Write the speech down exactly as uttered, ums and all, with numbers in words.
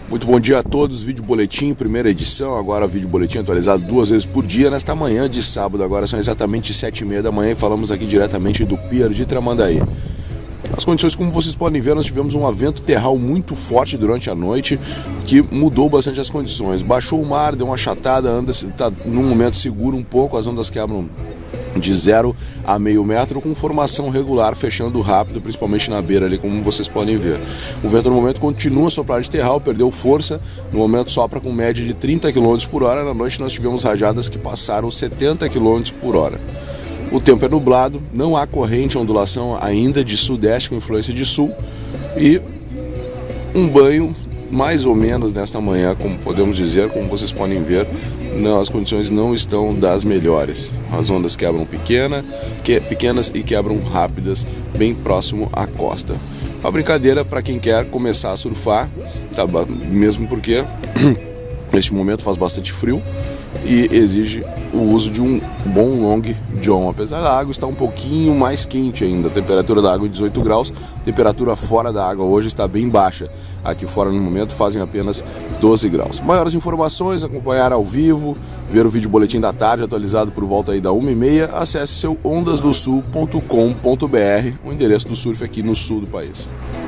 Muito bom dia a todos, vídeo boletim, primeira edição, agora vídeo boletim atualizado duas vezes por dia, nesta manhã de sábado, agora são exatamente sete e meia da manhã e falamos aqui diretamente do Pier de Tramandaí. As condições, como vocês podem ver, nós tivemos um vento terral muito forte durante a noite, que mudou bastante as condições. Baixou o mar, deu uma achatada, anda, está num momento seguro um pouco, as ondas quebram de zero a meio metro, com formação regular, fechando rápido, principalmente na beira ali, como vocês podem ver. O vento no momento continua a soprar de terral, perdeu força, no momento sopra com média de trinta quilômetros por hora, na noite nós tivemos rajadas que passaram setenta quilômetros por hora. O tempo é nublado, não há corrente, ondulação ainda de sudeste com influência de sul e um banho mais ou menos nesta manhã, como podemos dizer, como vocês podem ver, não, as condições não estão das melhores. As ondas quebram pequena, que, pequenas e quebram rápidas, bem próximo à costa. Uma brincadeira para quem quer começar a surfar, tá, mesmo porque neste momento faz bastante frio e exige o uso de um bom long john, apesar da água estar um pouquinho mais quente ainda. A temperatura da água é dezoito graus, a temperatura fora da água hoje está bem baixa. Aqui fora no momento fazem apenas doze graus. Maiores informações, acompanhar ao vivo, ver o vídeo boletim da tarde atualizado por volta aí da uma e meia, acesse seu ondas do sul ponto com ponto br, o endereço do surf aqui no sul do país.